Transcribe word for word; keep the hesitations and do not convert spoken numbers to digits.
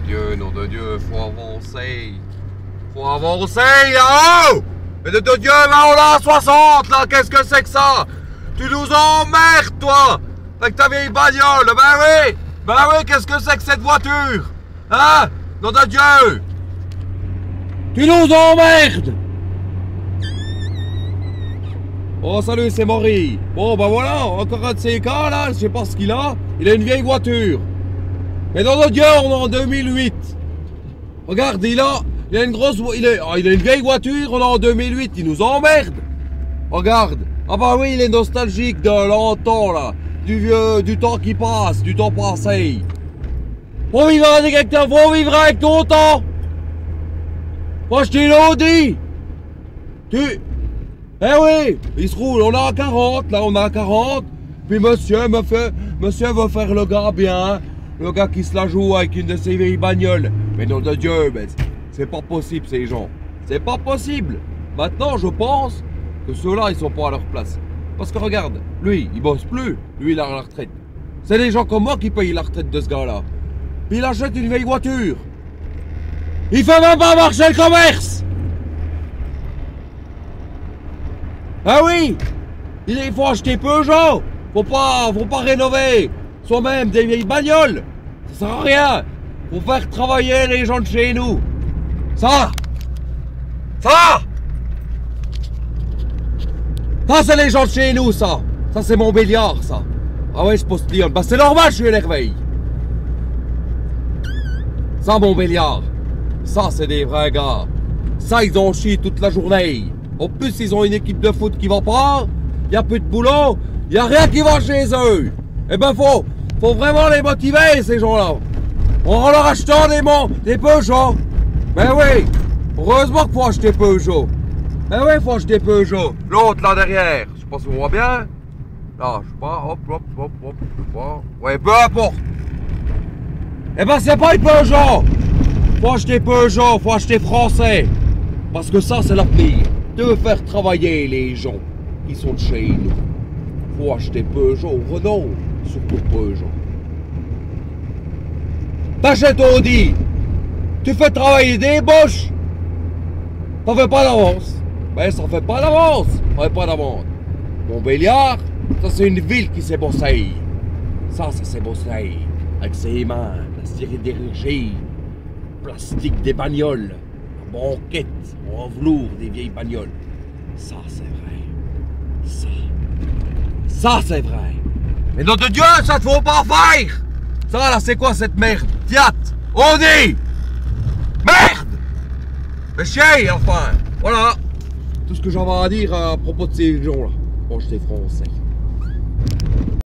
Dieu, nom de Dieu, faut avancer. Faut avancer, là-haut! Mais de, de Dieu, là, on l'a à soixante, là, qu'est-ce que c'est que ça? Tu nous emmerdes, toi! Avec ta vieille bagnole, ben oui! Ben oui, qu'est-ce que c'est que cette voiture? Hein? Nom de Dieu! Tu nous emmerdes! Oh, salut, c'est Maury. Bon, ben voilà, encore un de ces cas, là, je sais pas ce qu'il a. Il a une vieille voiture. Mais dans notre Dieu, on est en deux mille huit. Regarde, il a, il a une grosse, il a, oh, il a une vieille voiture, on est en deux mille huit, il nous emmerde. Regarde. Ah bah oui, il est nostalgique de longtemps, là. Du vieux, du temps qui passe, du temps passé. Faut vivre avec quelqu'un, faut vivre avec ton temps. Moi, je t'ai l'ai dit. Tu... Eh oui, il se roule, on est à quarante, là, on est à quarante. Puis monsieur me fait, monsieur veut faire le gars bien. Le gars qui se la joue avec une de ses vieilles bagnoles. Mais nom de Dieu, mais c'est pas possible ces gens. C'est pas possible. Maintenant, je pense que ceux-là, ils sont pas à leur place. Parce que regarde, lui, il bosse plus. Lui, il a la retraite. C'est des gens comme moi qui payent la retraite de ce gars-là. Puis il achète une vieille voiture. Il fait même pas marcher le commerce. Ah oui, il faut acheter Peugeot. Faut pas, faut pas rénover soi-même des vieilles bagnoles. Ça sert à rien. Faut faire travailler les gens de chez nous. Ça, ça, ça c'est les gens de chez nous, ça. Ça c'est mon Béliard, ça. Ah ouais, je postillonne. Bah c'est normal, je suis énervé. Ça, mon Béliard. Ça, c'est des vrais gars. Ça, ils ont chié toute la journée. En plus, ils ont une équipe de foot qui va pas. Il n'y a plus de boulot. Il n'y a rien qui va chez eux. Eh ben, faut, faut vraiment les motiver, ces gens-là. En leur achetant des, des Peugeot. Ben oui. Heureusement qu'il faut acheter Peugeot. Ben oui, il faut acheter Peugeot. L'autre, là derrière. Je sais pas si on voit bien. Là, je sais pas. Hop, hop, hop, hop. Je sais pas. Ouais, peu importe. Eh ben, c'est pas une Peugeot. Faut acheter Peugeot. Faut acheter français. Parce que ça, c'est l'avenir. De faire travailler les gens qui sont de chez nous. Faut acheter Peugeot, Renault, surtout Peugeot. T'achètes Audi, tu fais travailler des boches, t'en fais pas d'avance. Ben ça fait pas d'avance, ça fait pas d'avance. Mon Béliard, ça c'est une ville qui s'est bossée. Ça, ça s'est bossé avec ses mains, la sidérurgie, plastique des bagnoles. Banquette en velours des vieilles bagnoles. Ça, c'est vrai. Ça. Ça, c'est vrai. Mais nom de Dieu, ça te faut pas faire. Ça, là, c'est quoi cette merde? Fiat, Audi. Merde. Mais chier, enfin. Voilà. Tout ce que j'avais à dire à propos de ces gens-là. Bon, j'étais français.